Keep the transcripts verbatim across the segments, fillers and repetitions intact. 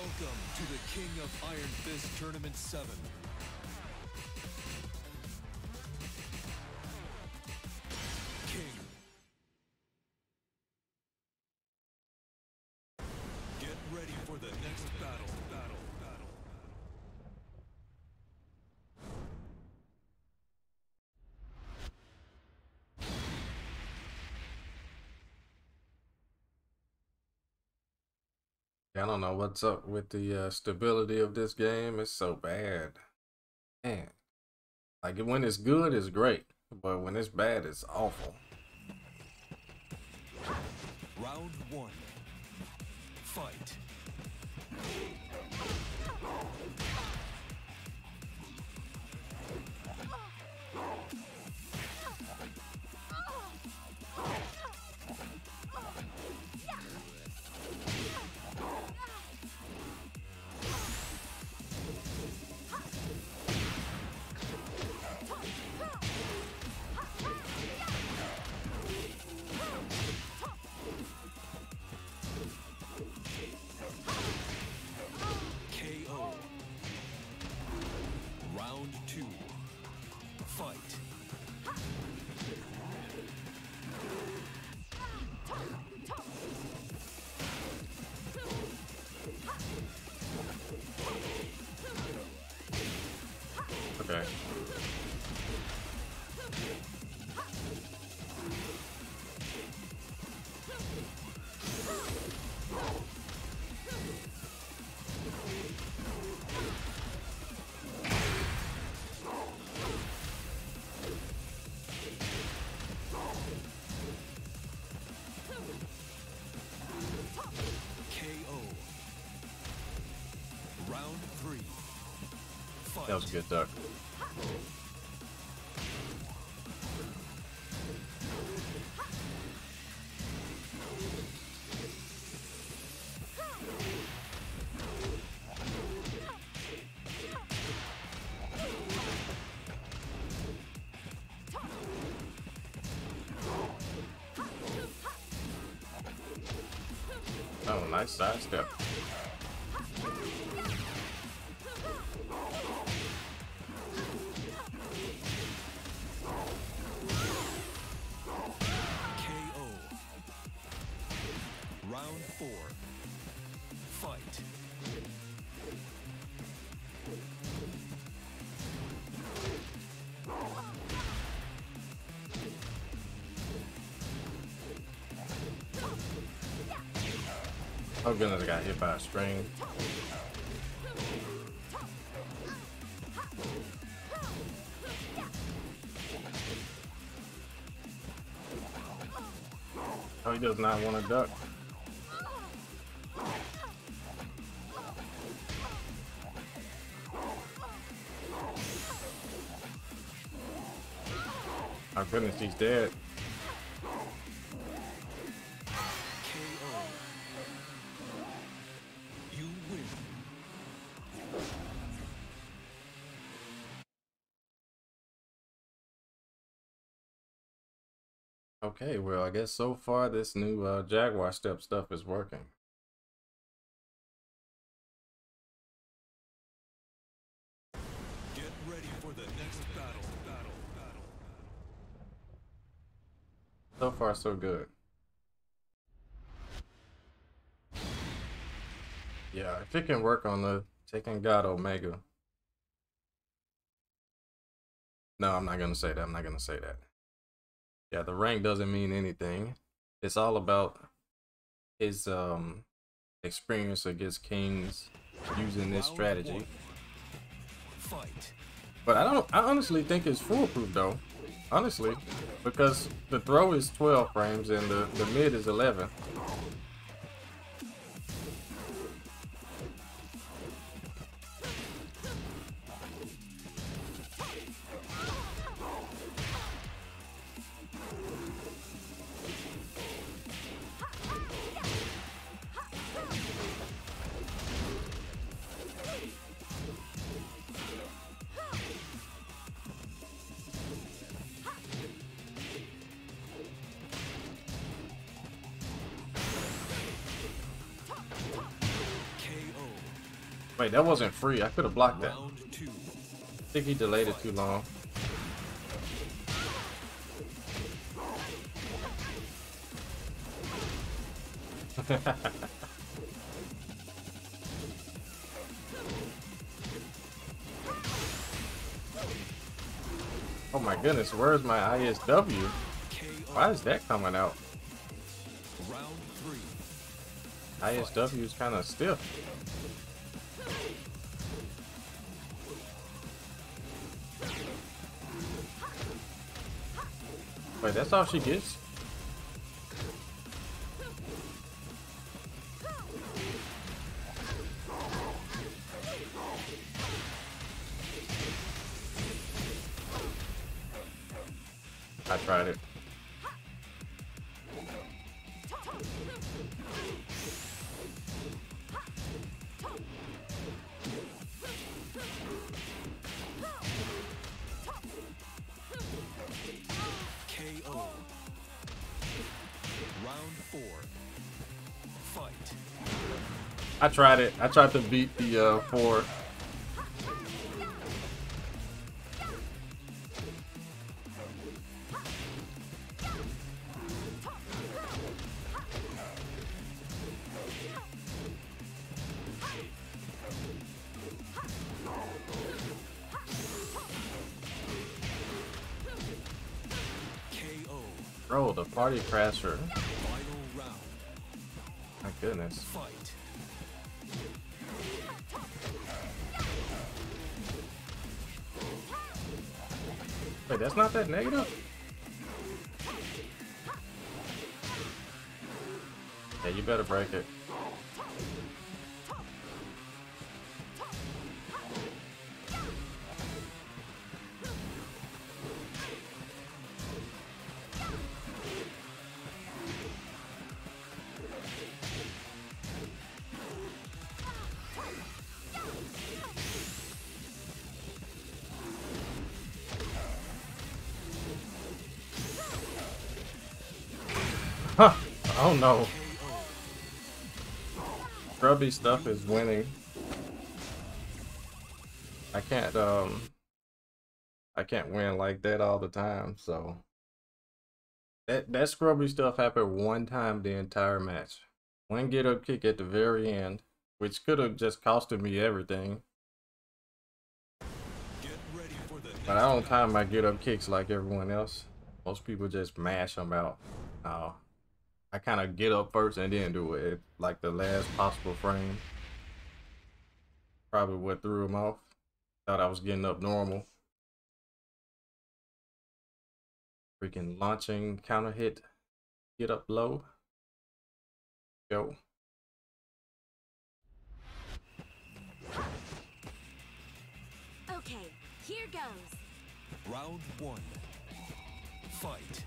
Welcome to the King of Iron Fist Tournament seven. King. Get ready for the next battle, battle, battle. I don't know what's up with the uh, stability of this game. It's so bad. Man, like when it's good, it's great. But when it's bad, it's awful. Round one. Fight. Okay. K O. Round three. Fight. That was a good duck. Oh, nice side step. K O. Round four. Fight. Oh goodness, I got hit by a string. Oh, he does not want to duck. Oh goodness, he's dead. K O. You win. Okay, well, I guess so far this new uh, Jaguar step stuff is working. Get ready for the next battle, battle, battle. So far, so good. Yeah, if it can work on the Tekken God Omega. No, I'm not gonna say that. I'm not gonna say that. Yeah, the rank doesn't mean anything. It's all about his um experience against kings using this Round strategy. one. Fight. But I don't. I honestly think it's foolproof though. Honestly, because the throw is twelve frames and the the mid is eleven. Wait, that wasn't free. I could have blocked that. Round two. I think he delayed it too long. Oh my goodness, where's my I S W? Why is that coming out? Round three. I S W is kind of stiff. Wait, that's all she gets? I tried it. K O. Round four. Fight. I tried it. I tried to beat the uh, four. Bro, the party crasher. Final round. My goodness. Fight. Wait, that's not that negative? Yeah, you better break it. Huh. Oh no. Grubby stuff is winning. I can't um I can't win like that all the time, so that that scrubby stuff happened one time the entire match. One get up kick at the very end, which could have just costed me everything. Get ready for the But I don't time my get up kicks like everyone else. Most people just mash them out. Uh, I kind of get up first and then do it, like the last possible frame. Probably what threw him off. Thought I was getting up normal. Freaking launching counter hit. Get up low. Go. Okay, here goes. round one. Fight.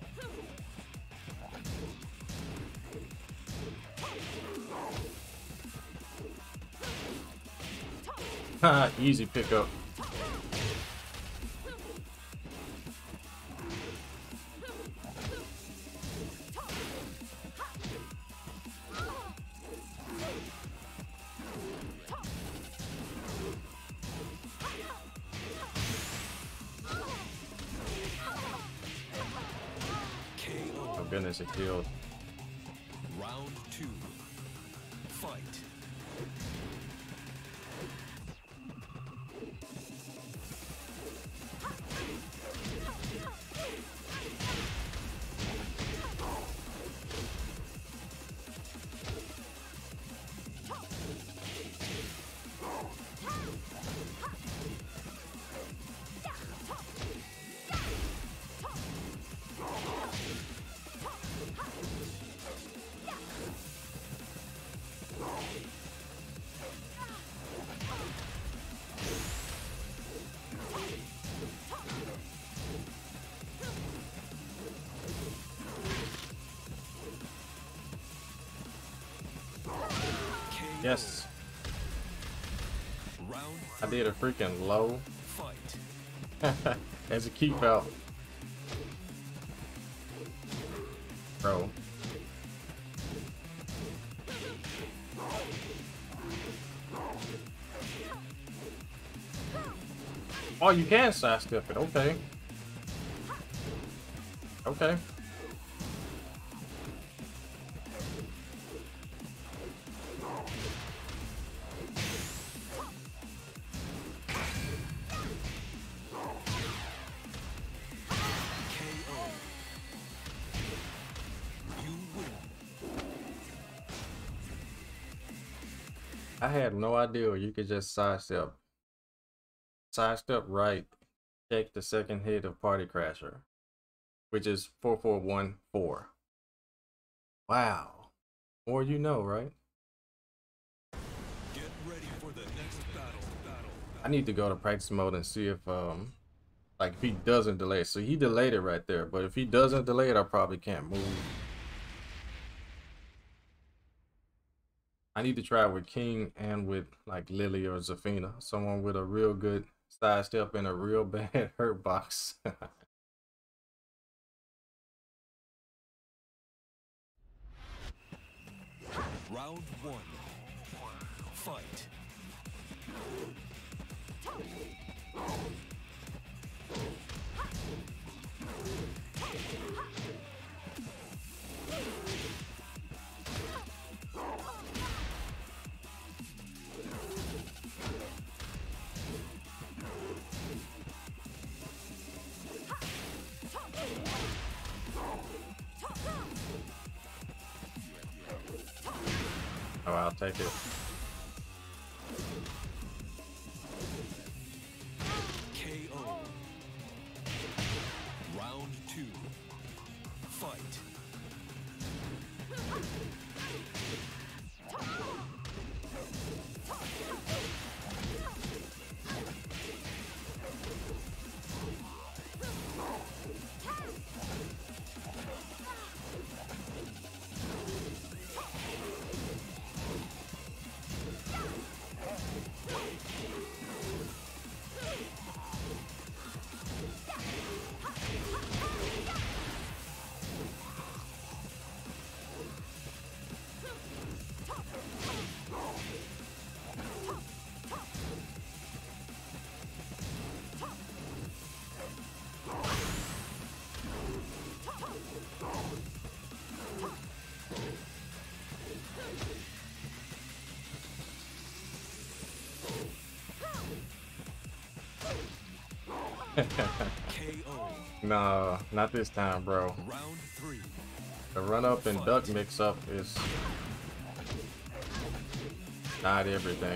Haha, easy pickup. Oh goodness, it killed. Round two. Fight. Yes. Round I did a freaking low fight. as a keep out. Bro. Oh, you can sidestep it. Okay. Okay. I had no idea you could just sidestep. Sidestep right, check the second hit of Party Crasher, which is four four one four. Wow. More you know, right? Get ready for the next battle. Battle. I need to go to practice mode and see if um like if he doesn't delay it. So he delayed it right there, but if he doesn't delay it, I probably can't move. I need to try with King and with like Lily or Zafina, someone with a real good sidestep and a real bad hurt box. Round one. Fight. Oh, I'll take it. K O. Round two. Fight. K O. No, not this time, bro. Round three. The run up and duck mix up is not everything.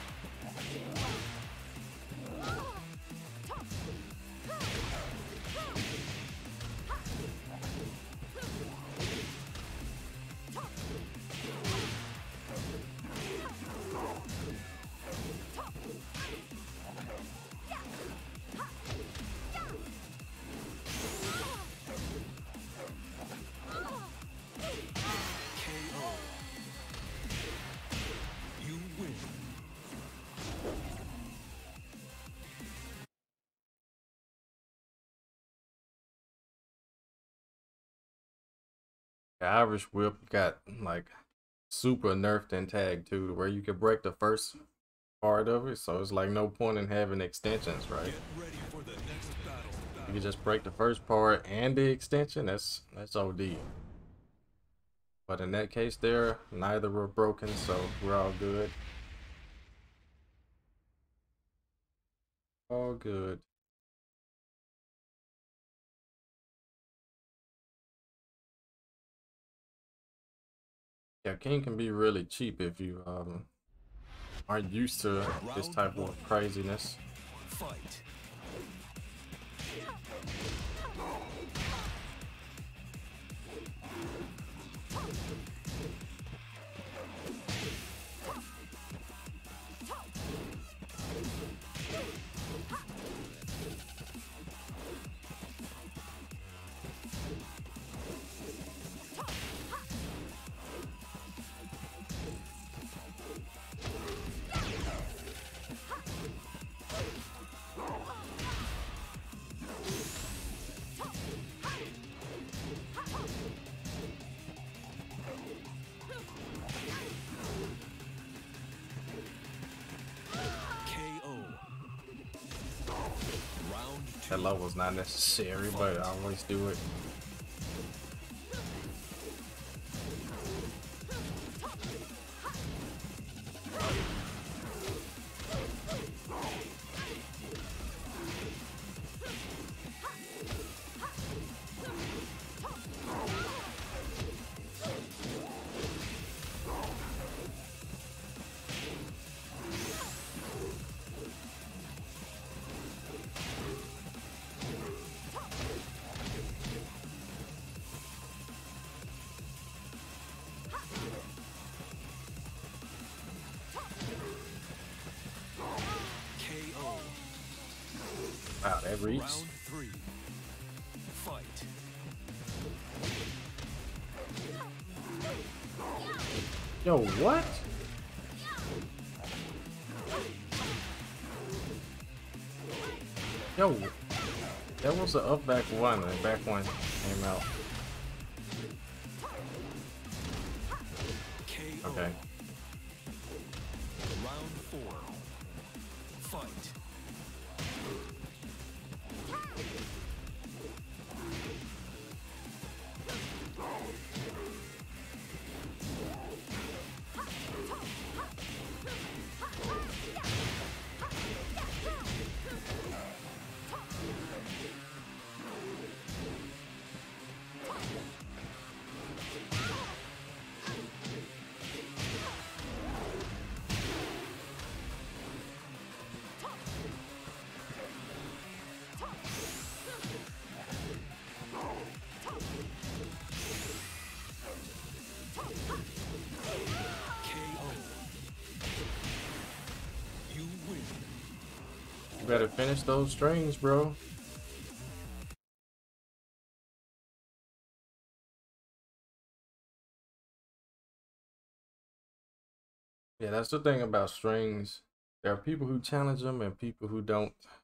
The Irish whip got like super nerfed in tag two, where you could break the first part of it, so it's like no point in having extensions, right? Get ready for the next battle. You can just break the first part and the extension. That's that's O D. But in that case there, neither were broken, so we're all good. All good. Yeah, King can be really cheap if you um aren't used to this type of craziness. Fight. That level's not necessary, but I always do it. Wow, that reach. Round three. Fight. Yo, what? Yo, that was the up back one, and back one came out. K O. Okay. Round four. Fight. You better finish those strings, bro. Yeah, that's the thing about strings. There are people who challenge them and people who don't.